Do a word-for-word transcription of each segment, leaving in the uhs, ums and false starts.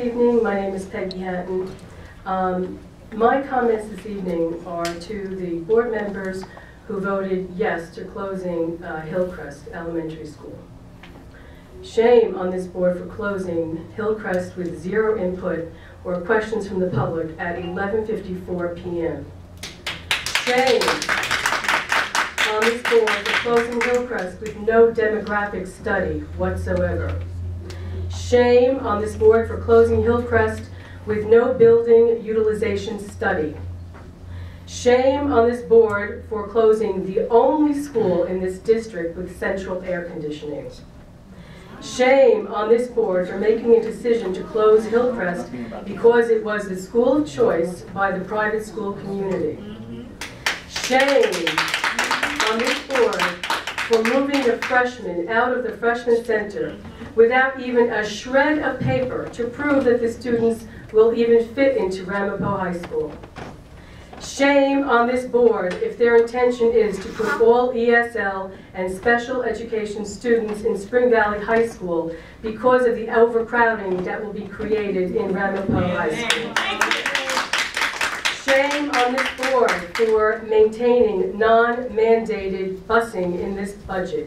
evening. My name is Peggy Hatton. Um, my comments this evening are to the board members who voted yes to closing uh, Hillcrest Elementary School. Shame on this board for closing Hillcrest with zero input or questions from the public at eleven fifty-four p m Shame on this board for closing Hillcrest with no demographic study whatsoever. Shame on this board for closing Hillcrest with no building utilization study. Shame on this board for closing the only school in this district with central air conditioning. Shame on this board for making a decision to close Hillcrest because it was the school of choice by the private school community. Shame on this board for moving the freshmen out of the freshman center without even a shred of paper to prove that the students will even fit into Ramapo High School. Shame on this board if their intention is to put all E S L and special education students in Spring Valley High School because of the overcrowding that will be created in Ramapo High School. Shame on this board for maintaining non-mandated busing in this budget.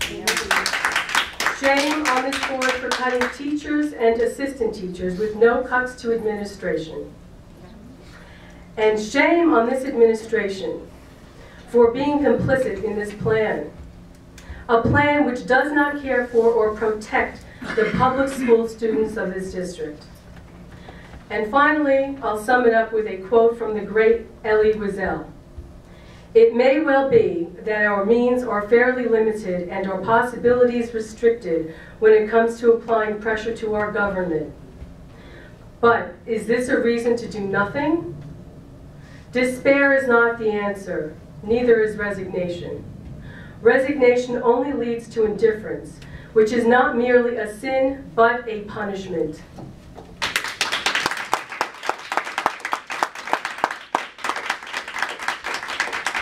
Shame on this board for cutting teachers and assistant teachers with no cuts to administration. And shame on this administration for being complicit in this plan. A plan which does not care for or protect the public school students of this district. And finally, I'll sum it up with a quote from the great Elie Wiesel. It may well be that our means are fairly limited and our possibilities restricted when it comes to applying pressure to our government. But is this a reason to do nothing? Despair is not the answer, neither is resignation. Resignation only leads to indifference, which is not merely a sin, but a punishment.